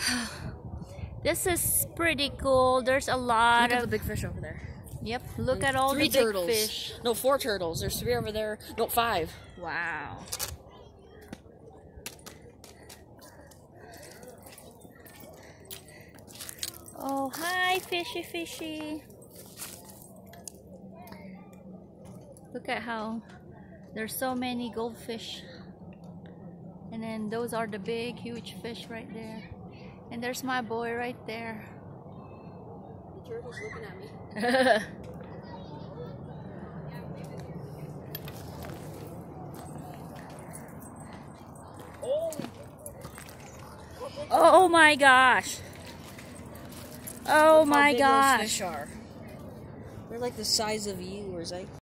This is pretty cool. There's a lot Look of at the big fish over there. Yep, look at all the big turtles. fish. No, 4 turtles. There's 3 over there. No, 5. Wow. Oh, hi, fishy, fishy. Look at how there's so many goldfish. And then those are the big, huge fish right there. And there's my boy right there. The turtle's looking at me. Oh my gosh. Oh Look my how big gosh. those fish are. They're like the size of you, or is that?